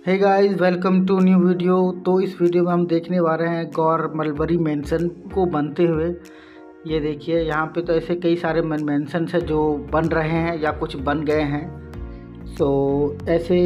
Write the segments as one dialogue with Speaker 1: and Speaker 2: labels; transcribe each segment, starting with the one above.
Speaker 1: Hey guys, welcome to new video. तो इस video में हम देखने वाले हैं गौर मलबरी मेंशन को बनते हुए। ये देखिए, यहाँ पे तो ऐसे कई सारे मेंशन्स हैं जो बन रहे हैं या कुछ बन गए हैं। तो ऐसे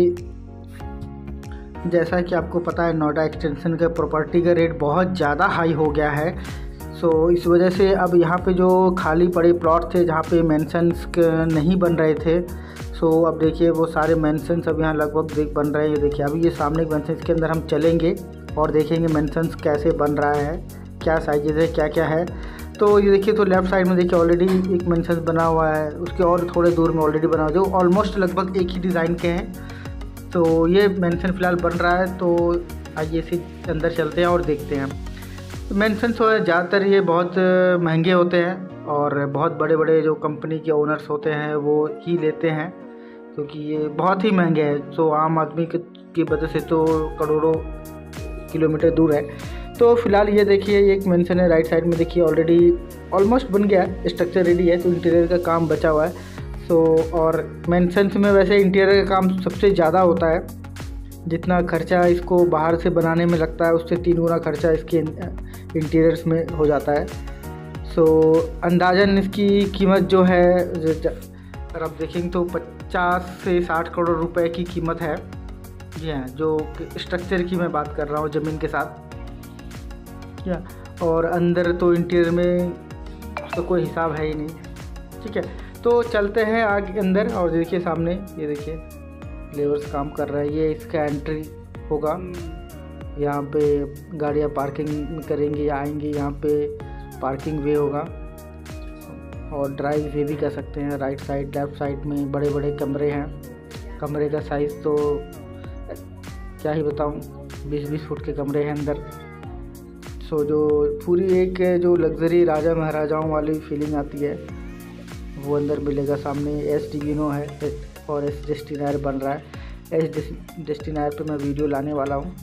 Speaker 1: जैसा कि आपको पता है, नोएडा एक्सटेंशन का प्रॉपर्टी का रेट बहुत ज़्यादा हाई हो गया है। सो इस वजह से अब यहाँ पे जो खाली पड़े प्लॉट थे जहाँ पे मेंशन्स नहीं बन रहे थे, सो अब देखिए वो सारे मेंशन्स अब यहाँ लगभग बन रहे हैं। ये देखिए, अभी ये सामने मेंशन्स के अंदर हम चलेंगे और देखेंगे मेंशन्स कैसे बन रहा है, क्या साइजेज है, क्या क्या है। तो ये देखिए, तो लेफ़्ट साइड में देखिए ऑलरेडी एक मेंशन बना हुआ है, उसके और थोड़े दूर में ऑलरेडी बना हुआ है, जो ऑलमोस्ट लगभग एक ही डिज़ाइन के हैं। तो ये मेंशन फ़िलहाल बन रहा है, तो आइए इसे अंदर चलते हैं और देखते हैं। मेंशन्स ज़्यादातर ये बहुत महंगे होते हैं और बहुत बड़े बड़े जो कंपनी के ओनर्स होते हैं वो ही लेते हैं, क्योंकि ये बहुत ही महंगे हैं। तो आम आदमी की वजह से तो करोड़ों किलोमीटर दूर है। तो फिलहाल ये देखिए, एक मेंशन है राइट साइड में, देखिए ऑलरेडी ऑलमोस्ट बन गया है, स्ट्रक्चर रेडी है। तो इंटीरियर का काम बचा हुआ है। सो और मेंशन्स में वैसे इंटीरियर का काम सबसे ज़्यादा होता है। जितना खर्चा इसको बाहर से बनाने में लगता है, उससे 3 गुना खर्चा इसके इंटीरियर्स में हो जाता है। सो अंदाज़न इसकी कीमत जो है, अगर आप देखेंगे तो 50 से 60 करोड़ रुपए की कीमत है। जी हाँ, जो स्ट्रक्चर की मैं बात कर रहा हूँ ज़मीन के साथ। या और अंदर तो इंटीरियर में तो कोई हिसाब है ही नहीं। ठीक है, तो चलते हैं आगे अंदर और देखिए सामने, ये देखिए लेबर्स काम कर रहा है। ये इसका एंट्री होगा, यहाँ पे गाड़ियाँ पार्किंग करेंगी या आएंगी, यहाँ पे पार्किंग वे होगा और ड्राइव वे भी कह सकते हैं। राइट साइड लेफ़्ट साइड में बड़े बड़े कमरे हैं। कमरे का साइज़ तो क्या ही बताऊँ, 20-20 फुट के कमरे हैं अंदर। सो जो पूरी एक जो लग्जरी राजा महाराजाओं वाली फीलिंग आती है वो अंदर मिलेगा। सामने एस डिविनो है और एस डेस्टिनायर बन रहा है। एस डेस्टिनायर पे मैं वीडियो लाने वाला हूँ।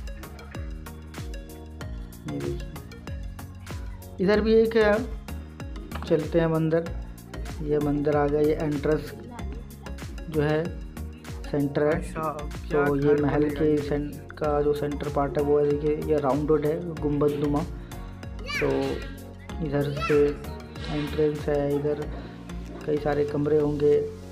Speaker 1: इधर भी एक है, चलते हैं मंदिर। ये मंदिर आ गया, ये एंट्रेंस जो है सेंटर है। तो ये महल के का जो सेंटर पार्ट है वो है, देखिए ये राउंडेड है, गुंबदनुमा। तो इधर से एंट्रेंस है, इधर कई सारे कमरे होंगे।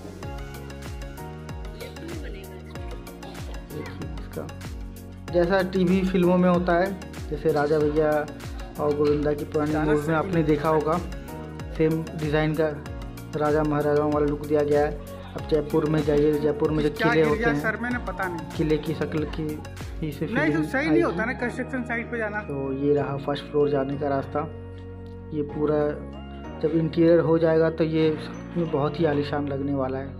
Speaker 1: इसका जैसा टीवी फिल्मों में होता है, जैसे राजा भैया और गोविंदा की पुरानी मूवी में आपने देखा होगा, सेम डिज़ाइन का राजा महाराजाओं वाला लुक दिया गया है। अब जयपुर में जाइए, जयपुर में जो किले होते हैं,
Speaker 2: सर मैंने पता नहीं,
Speaker 1: किले की शक्ल की ही से
Speaker 2: नहीं, तो सही नहीं होता ना कंस्ट्रक्शन साइट पे जाना। तो
Speaker 1: ये रहा फर्स्ट फ्लोर जाने का रास्ता। ये पूरा जब इंटीरियर हो जाएगा तो ये बहुत ही आलीशान लगने वाला है।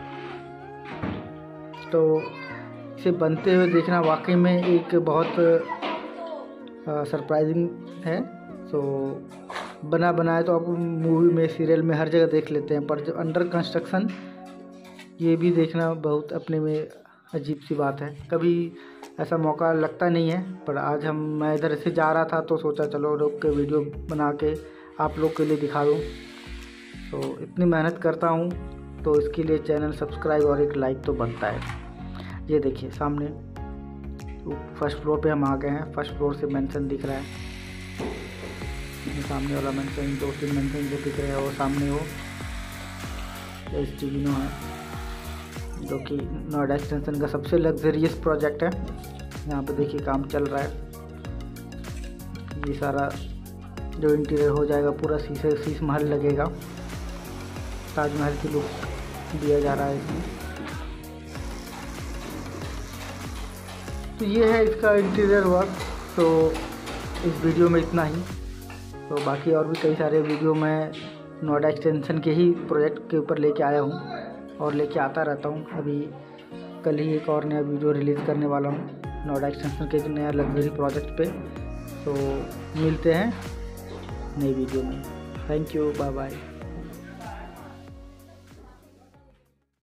Speaker 1: तो इसे बनते हुए देखना वाकई में एक बहुत सरप्राइजिंग है। तो बना बनाया तो आप मूवी में, सीरियल में हर जगह देख लेते हैं, पर जो अंडर कंस्ट्रक्शन ये भी देखना बहुत अपने में अजीब सी बात है। कभी ऐसा मौका लगता नहीं है, पर आज मैं इधर से जा रहा था तो सोचा चलो रुक के वीडियो बना के आप लोग के लिए दिखा दूँ। तो इतनी मेहनत करता हूँ तो इसके लिए चैनल सब्सक्राइब और एक लाइक तो बनता है। ये देखिए सामने फर्स्ट फ्लोर पे हम आ गए हैं। फर्स्ट फ्लोर से मेंशन दिख रहा है, सामने वाला मेंशन, 2-3 मेंशन जो दिख रहे हैं वो सामने वो एस डिविनो है, जो कि नोएडा एक्सटेंशन का सबसे लग्जरियस प्रोजेक्ट है। यहाँ पे देखिए काम चल रहा है। ये सारा जो इंटीरियर हो जाएगा पूरा शीश महल लगेगा, ताजमहल की लुक दिया जा रहा है इसमें। तो ये है इसका इंटीरियर वर्क। तो इस वीडियो में इतना ही। तो बाकी और भी कई सारे वीडियो मैं नोएडा एक्सटेंशन के ही प्रोजेक्ट के ऊपर लेके आया हूँ और लेके आता रहता हूँ। अभी कल ही एक और नया वीडियो रिलीज़ करने वाला हूँ नोएडा एक्सटेंशन के नया लग्जरी प्रोजेक्ट पे। तो मिलते हैं नई वीडियो में। Thank you, bye bye.